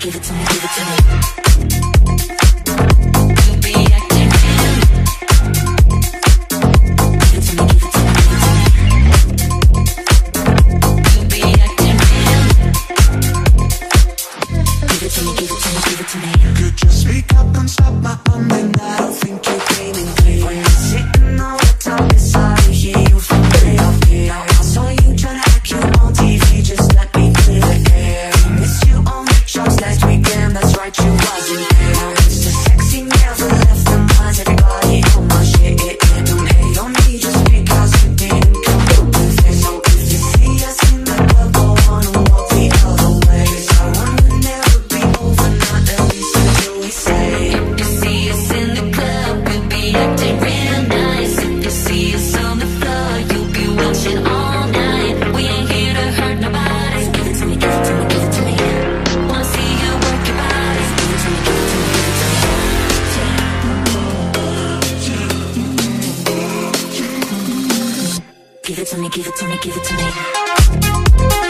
give it to me, give it to me. You be acting real. Give it to me, give it to me, give it to me. You be acting real. Give it to me, give it to me, give it to me. Could you speak up and stop my humming? I don't think you're dreaming clear. When you're sitting all the time, it's hard to hear you from way up here. I saw you trying to act cute on TV, just let me clear the air. Missed you on the shows last weekend, that's right, you wasn't there. It's the sexy never left the minds, everybody on my shit. Don't hate on me just because you didn't come up with it. So if you see us in the club, go on and walk the other way. I wanna never be over, not at least until we say. If you see us in the club, we'll be acting real nice. If you see us on the floor, you'll be watching all night. We ain't here to hurt nobody. Give it to me, give it to me, give it to me. Wanna see you work your body. Give it to me, give it to me, give it to me. Give it to me, give it to me, give it to me.